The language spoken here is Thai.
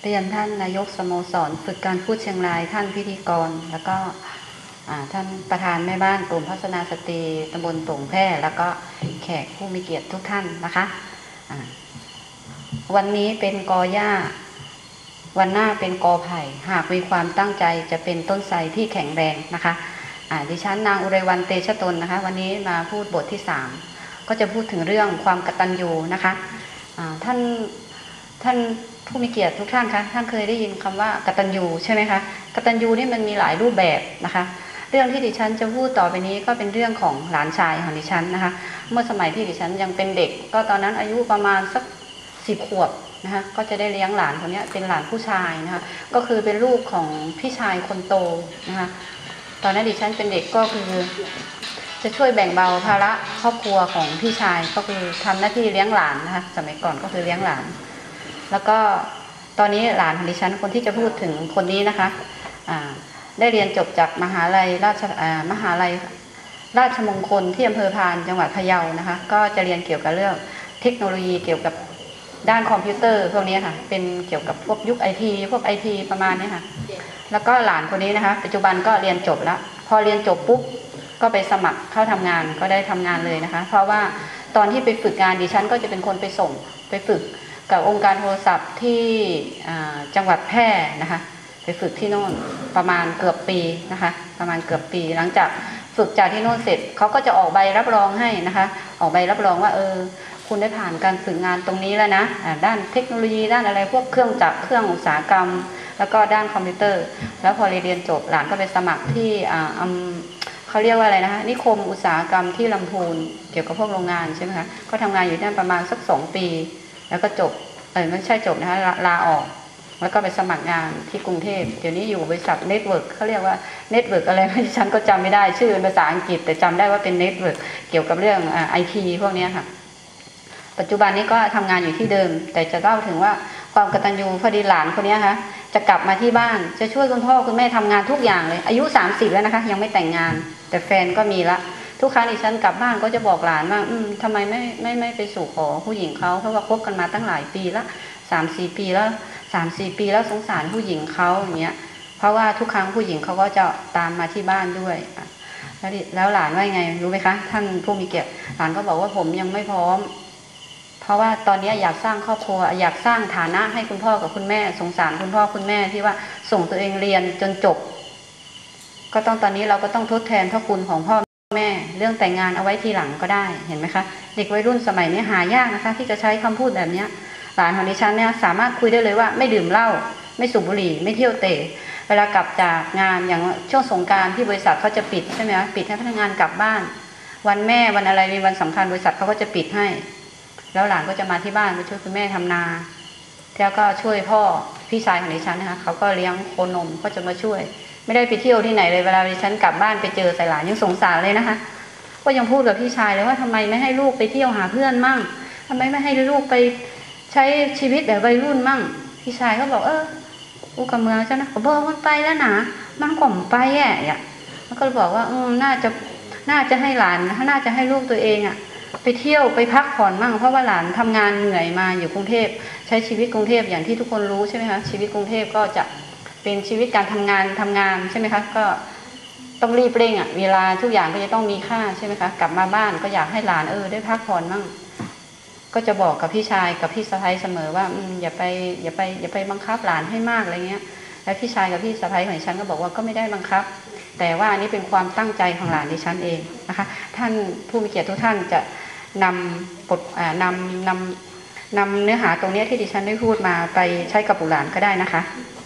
เรียนท่านนายกสโมสรฝึกการพูดเชียงรายท่านพิธีกรแล้วก็ท่านประธานแม่บ้านกลุ่มพัฒนาสตรีตำบลตงแพร่แล้วก็แขกผู้มีเกียรติทุกท่านนะคะวันนี้เป็นกอหญ้าวันหน้าเป็นกอไผ่หากมีความตั้งใจจะเป็นต้นไทรที่แข็งแรงนะคะดิฉันนางอุไรวรรณเตชะตนนะคะวันนี้มาพูดบทที่3ก็จะพูดถึงเรื่องความกตัญญูนะคะท่านผู้มีเกียรติทุกท่านคะท่านเคยได้ยินคำว่ากตัญญูใช่ไหมคะกตัญญูนี่มันมีหลายรูปแบบนะคะเรื่องที่ดิฉันจะพูดต่อไปนี้ก็เป็นเรื่องของหลานชายของดิฉันนะคะเมื่อสมัยที่ดิฉันยังเป็นเด็กก็ตอนนั้นอายุประมาณสัก10 ขวบนะคะก็จะได้เลี้ยงหลานคนนี้เป็นหลานผู้ชายนะคะก็คือเป็นลูกของพี่ชายคนโตนะคะตอนนั้นดิฉันเป็นเด็กก็คือจะช่วยแบ่งเบาภาระครอบครัวของพี่ชายก็คือทำหน้าที่เลี้ยงหลานนะคะสมัยก่อนก็คือเลี้ยงหลานแล้วก็ตอนนี้หลานของดิฉันคนที่จะพูดถึงคนนี้นะคะได้เรียนจบจากมหาลัยราชมงคลที่อำเภอพานจังหวัดพะเยานะคะก็จะเรียนเกี่ยวกับเรื่องเทคโนโลยีเกี่ยวกับด้านคอมพิวเตอร์พวกนี้ค่ะเป็นเกี่ยวกับพวกยุคไอทีประมาณนี้ค่ะแล้วก็หลานคนนี้นะคะปัจจุบันก็เรียนจบแล้วพอเรียนจบปุ๊บก็ไปสมัครเข้าทำงานก็ได้ทำงานเลยนะคะเพราะว่าตอนที่ไปฝึกงานดิฉันก็จะเป็นคนไปส่งไปฝึกกับองค์การโทรศัพท์ที่จังหวัดแพร่นะคะไปฝึกที่โน่นประมาณเกือบปีนะคะประมาณเกือบปีหลังจากฝึกจากที่โน่นเสร็จเขาก็จะออกใบรับรองให้นะคะออกใบรับรองว่าคุณได้ผ่านการฝึกงานตรงนี้แล้วนะด้านเทคโนโลยีด้านอะไรพวกเครื่องจักรเครื่องอุตสาหกรรมแล้วก็ด้านคอมพิวเตอร์แล้วพอเรียนจบหลานก็ไปสมัครที่เขาเรียกว่าอะไรนะคะนิคมอุตสาหกรรมที่ลำพูนเกี่ยวกับพวกโรงงานใช่ไหมคะก็ทำงานอยู่นั่นประมาณสัก2 ปีแล้วก็จบไม่ใช่จบนะคะลาออกแล้วก็ไปสมัครงานที่กรุงเทพเดี๋ยวนี้อยู่บริษัทเน็ตเวิร์กเขาเรียกว่าเน็ตเวิร์กอะไรที่ฉันก็จำไม่ได้ชื่อภาษาอังกฤษแต่จำได้ว่าเป็นเน็ตเวิร์กเกี่ยวกับเรื่องIT พวกนี้ค่ะปัจจุบันนี้ก็ทำงานอยู่ที่เดิมแต่จะเล่าถึงว่าความกตัญญูพอดีหลานคนนี้ค่ะจะกลับมาที่บ้านจะช่วยคุณพ่อคุณแม่ทำงานทุกอย่างเลยอายุ30แล้วนะคะยังไม่แต่งงานแต่แฟนก็มีละทุกครั้งที่ฉันกลับบ้านก็จะบอกหลานว่าทำไมไม่ไปสู่ขอผู้หญิงเขาเพราะว่าคบกันมาตั้งหลายปีละ3-4 ปีแล้ว3-4 ปีแล้วสงสารผู้หญิงเขาอย่างเงี้ยเพราะว่าทุกครั้งผู้หญิงเขาก็จะตามมาที่บ้านด้วยแล้วหลานว่าไงรู้ไหมคะท่านผู้มีเกียรติหลานก็บอกว่าผมยังไม่พร้อมเพราะว่าตอนนี้อยากสร้างครอบครัวอยากสร้างฐานะให้คุณพ่อกับคุณแม่สงสารคุณพ่อคุณแม่ที่ว่าส่งตัวเองเรียนจนจบก็ต้องตอนนี้เราก็ต้องทดแทนพระคุณของพ่อแม่เรื่องแต่งงานเอาไว้ทีหลังก็ได้เห็นไหมคะเด็กวัยรุ่นสมัยนี้หายากนะคะที่จะใช้คำพูดแบบนี้หลานของดิฉันเนี่ยสามารถคุยได้เลยว่าไม่ดื่มเหล้าไม่สูบบุหรี่ไม่เที่ยวเตะเวลากลับจากงานอย่างช่วงสงกรานต์ที่บริษัทเขาจะปิดใช่ไหมคะปิดให้พนักงานกลับบ้านวันแม่วันอะไรมีวันสำคัญบริษัทเขาก็จะปิดให้แล้วหลานก็จะมาที่บ้านไปช่วยคุณแม่ทำนาแล้วก็ช่วยพ่อพี่ชายของดิฉันนะคะเขาก็เลี้ยงโคนมก็จะมาช่วยไม่ได้ไปเที่ยวที่ไหนเลยเวลาดิฉันกลับบ้านไปเจอใส่หลานยังสงสารเลยนะคะก็ยังพูดกับพี่ชายเลยว่าทำไมไม่ให้ลูกไปเที่ยวหาเพื่อนมั่งทำไมไม่ให้ลูกไปใช้ชีวิตแบบวัยรุ่นมั่งพี่ชายก็บอกอุกเมืองใช่ไหมเขาบอกมันไปแล้วนะมันก่อมไปแย่แล้วก็บอกว่าน่าจะให้หลานน่าจะให้ลูกตัวเองไปเที่ยวไปพักผ่อนมั่งเพราะว่าหลานทำงานเหนื่อยมาอยู่กรุงเทพใช้ชีวิตกรุงเทพอย่างที่ทุกคนรู้ใช่ไหมคะชีวิตกรุงเทพก็จะเป็นชีวิตการทำงานใช่ไหมคะก็ต้องรีบเร่งเวลาทุกอย่างก็จะต้องมีค่าใช่ไหมคะกลับมาบ้านก็อยากให้หลานได้พักผ่อนมั่งก็จะบอกกับพี่ชายกับพี่สะใภ้เสมอว่าอย่าไปบังคับหลานให้มากอะไรเงี้ยแล้วพี่ชายกับพี่สะใภ้ของฉันก็บอกว่าก็ไม่ได้บังคับแต่ว่าอันนี้เป็นความตั้งใจของหลานดิฉันเองนะคะท่านผู้มีเกียรติทุกท่านจะนำเนื้อหาตรงนี้ที่ดิฉันได้พูดมาไปใช้กับบุตรหลานก็ได้นะคะ